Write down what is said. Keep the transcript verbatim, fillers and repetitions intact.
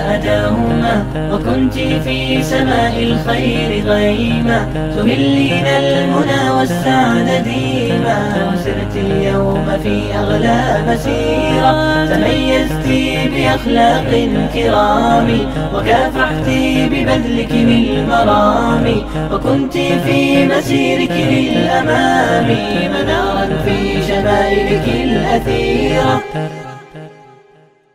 أداهما، وكنت في سماء الخير غيما، تهلين المنى والسعد ديما، وسرت اليوم في أغلى مسيرة، تميزت بأخلاق كرام، وكافحت ببذلك بالمرام، وكنت في مسيرك للأمام منارا في شمائلك الأثيرة.